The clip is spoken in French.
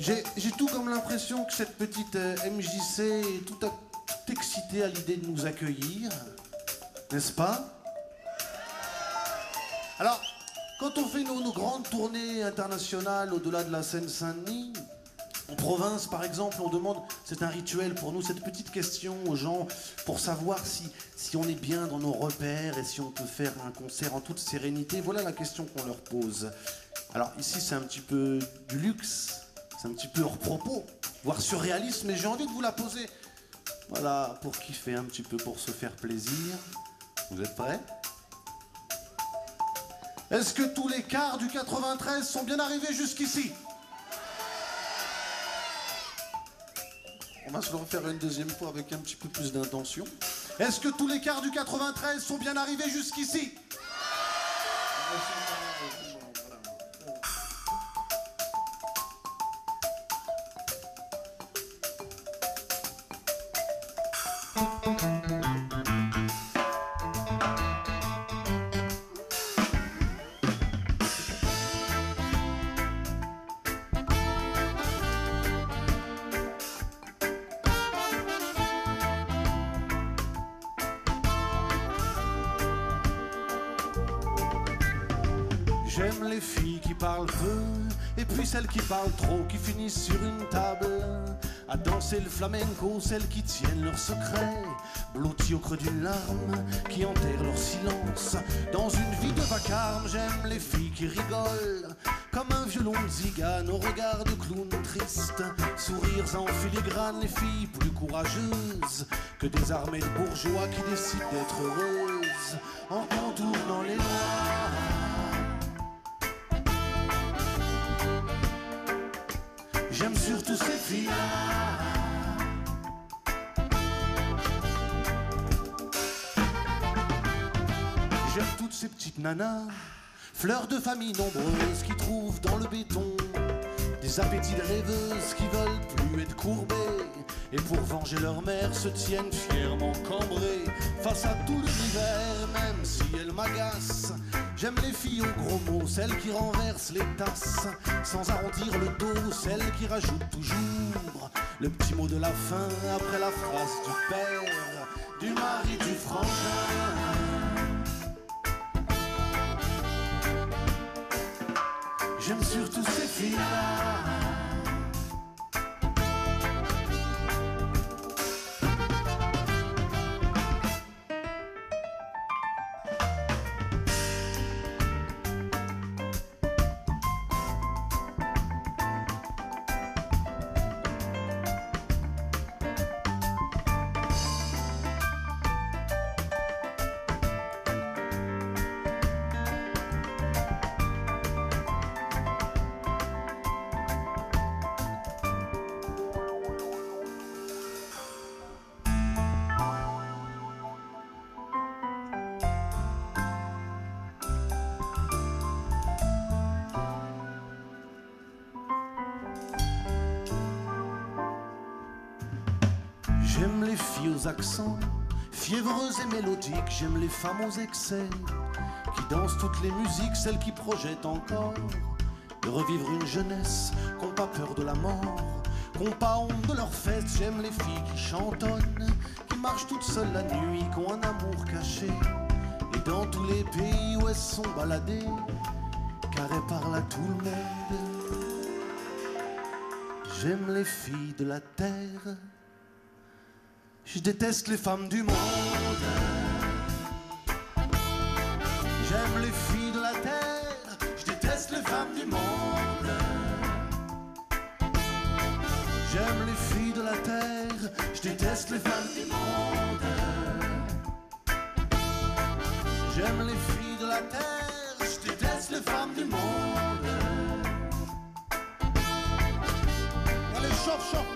J'ai tout comme l'impression que cette petite MJC est tout excitée à l'idée de nous accueillir, n'est-ce pas? Alors, quand on fait nos grandes tournées internationales au-delà de la Seine-Saint-Denis, en province par exemple, on demande, c'est un rituel pour nous, cette petite question aux gens pour savoir si on est bien dans nos repères et si on peut faire un concert en toute sérénité. Voilà la question qu'on leur pose. Alors ici c'est un petit peu du luxe, c'est un petit peu hors propos, voire surréaliste, mais j'ai envie de vous la poser. Voilà, pour kiffer un petit peu, pour se faire plaisir. Vous êtes prêts? Est-ce que tous les cars du 93 sont bien arrivés jusqu'ici? On va se le refaire une deuxième fois avec un petit peu plus d'intention. Est-ce que tous les cars du 93 sont bien arrivés jusqu'ici? J'aime les filles qui parlent peu, et puis celles qui parlent trop, qui finissent sur une table à danser le flamenco, celles qui tiennent leurs secrets, blottis au creux d'une larme, qui enterrent leur silence dans une vie de vacarme. J'aime les filles qui rigolent comme un violon de zigane au regard de clown triste, sourires en filigrane, les filles plus courageuses que des armées de bourgeois qui décident d'être heureuses en contournant les lois. J'aime surtout ces filles-là. J'aime toutes ces petites nanas, fleurs de famille nombreuses qui trouvent dans le béton des appétits de rêveuses qui veulent plus être courbées et pour venger leur mère se tiennent fièrement cambrées face à tout l'univers, même si elles m'agacent. J'aime les filles aux gros mots, celles qui renversent les tasses sans arrondir le dos, celles qui rajoutent toujours le petit mot de la fin après la phrase du père, du mari, du frangin. J'aime surtout ces filles-là. J'aime les filles aux accents fiévreuses et mélodiques. J'aime les femmes aux excès qui dansent toutes les musiques, celles qui projettent encore de revivre une jeunesse, qui n'ont pas peur de la mort, qui n'ont pas honte de leurs fesses. J'aime les filles qui chantonnent, qui marchent toutes seules la nuit, qui ont un amour caché. Et dans tous les pays où elles sont baladées, car elles parlent à tout le monde. J'aime les filles de la terre. Je déteste les femmes du monde. J'aime les filles de la terre. Je déteste les femmes du monde. J'aime les filles de la terre. Je déteste les femmes du monde. J'aime les filles de la terre. Je déteste les femmes du monde. Allez, chauffe, chauffe.